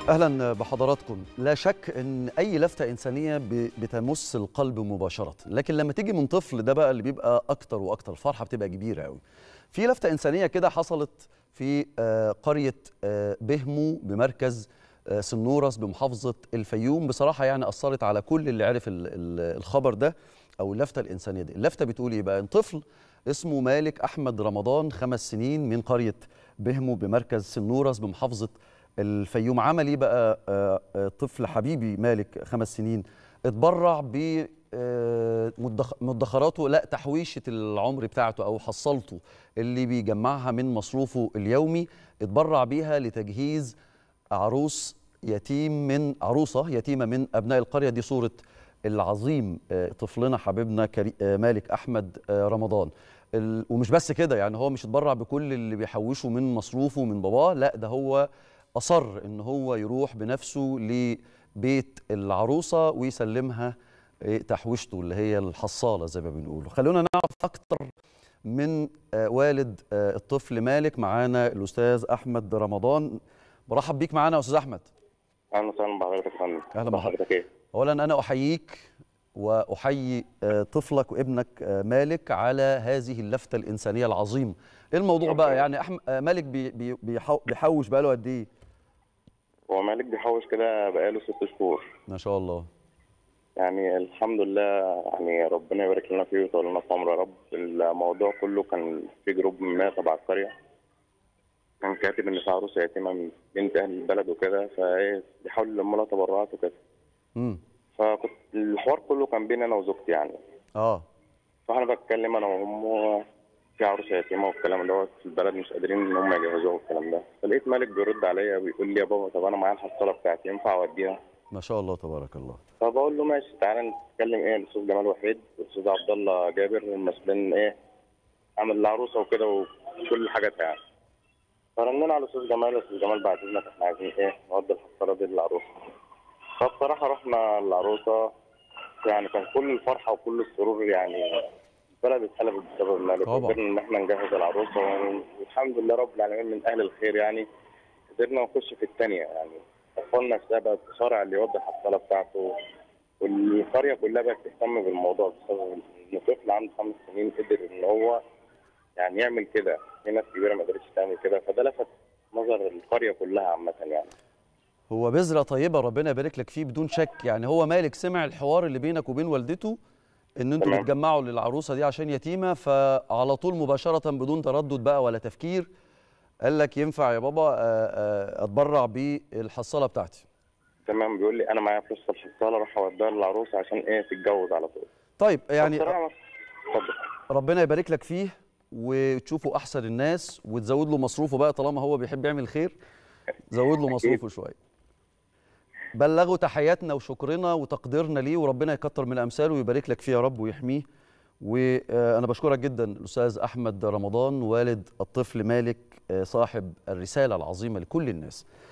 أهلا بحضراتكم. لا شك أن أي لفتة إنسانية بتمس القلب مباشرة، لكن لما تيجي من طفل ده بقى اللي بيبقى أكتر وأكتر، الفرحة بتبقى كبيرة قوي. في لفتة إنسانية كده حصلت في قرية بهمو بمركز سنورس بمحافظة الفيوم، بصراحة يعني أثرت على كل اللي عرف الخبر ده أو اللفتة الإنسانية دي. اللفتة بتقول إيه بقى؟ إن طفل اسمه مالك أحمد رمضان 5 سنين من قرية بهمو بمركز سنورس بمحافظة الفيوم عمل ايه بقى؟ طفل حبيبي مالك 5 سنين اتبرع ب مدخراته، لا تحويشه العمر بتاعته او حصلته اللي بيجمعها من مصروفه اليومي، اتبرع بيها لتجهيز عروسه يتيمه من ابناء القريه. دي صوره العظيم طفلنا حبيبنا مالك احمد رمضان. ومش بس كده، يعني هو مش اتبرع بكل اللي بيحوشه من مصروفه من باباه، لا ده هو أصر إن هو يروح بنفسه لبيت العروسة ويسلمها تحويشته اللي هي الحصالة زي ما بنقول. خلونا نعرف أكتر من والد الطفل مالك. معانا الأستاذ أحمد رمضان. برحب بيك معانا يا أستاذ أحمد. أهلا وسهلا بحضرتك يا فندم. أهلا بحضرتك. إيه؟ أولا أنا أحييك وأحيي طفلك وابنك مالك على هذه اللفتة الإنسانية العظيمة. إيه الموضوع بقى؟ يعني مالك بيحوش بقاله قد إيه؟ هو مالك بيحوش كده بقاله 6 شهور. ما شاء الله. يعني الحمد لله، يعني ربنا يبارك لنا فيه ويطول لنا في عمره يا رب. الموضوع كله كان في جروب ما تبع القرية، كان كاتب إن في عروسة يتيمة من بنت أهل البلد وكده، فإيه بيحاول يلم لها تبرعات وكده. فكنت الحوار كله كان بيني أنا وزوجتي يعني. فأنا بتكلم أنا وأمه في عروسه يتيمه والكلام دوت في البلد مش قادرين ان هم يجهزوها والكلام ده. فلقيت مالك بيرد عليا بيقول لي يا بابا طب انا معايا الحصاله بتاعتي ينفع اوديها؟ ما شاء الله تبارك الله. فبقول له ماشي تعالى نتكلم الاستاذ جمال وحيد والاستاذ عبد الله جابر المسؤولين عمل العروسه وكده وكل حاجاتها يعني. فرننا على الاستاذ جمال، الاستاذ جمال بعت لنا احنا عايزين نودي الحصاله دي للعروسه. فبصراحه رحنا للعروسه، يعني كان كل الفرحه وكل السرور، يعني البلد اتقلبت بسبب مالك. قدرنا ان احنا نجهز العروسه والحمد لله رب العالمين من اهل الخير، يعني قدرنا نخش في الثانيه. يعني اطفالنا نفسها تصارع اللي يوضح الحصاله بتاعته، والقريه كلها بقت تهتم بالموضوع بسبب ان طفل عنده 5 سنين قدر ان هو يعني يعمل كده. في ناس كبيره ما قدرتش تعمل كده، فده لفت نظر القريه كلها عامه يعني. هو بذره طيبه ربنا يبارك لك فيه بدون شك. يعني هو مالك سمع الحوار اللي بينك وبين والدته ان انتوا بتجمعوا للعروسه دي عشان يتيمه، فعلى طول مباشره بدون تردد بقى ولا تفكير قال لك ينفع يا بابا اتبرع بالحصاله بتاعتي. تمام. بيقول لي انا معايا فلوس الحصاله راح اوديها للعروسه عشان تتجوز على طول. طيب يعني ربنا يبارك لك فيه وتشوفوا احسن الناس وتزود له مصروفه بقى، طالما هو بيحب يعمل خير زود له مصروفه شويه. بلغوا تحياتنا وشكرنا وتقديرنا ليه، وربنا يكتر من امثاله ويبارك لك فيه يا رب ويحميه. وانا بشكرك جدا الاستاذ احمد رمضان والد الطفل مالك صاحب الرساله العظيمه لكل الناس.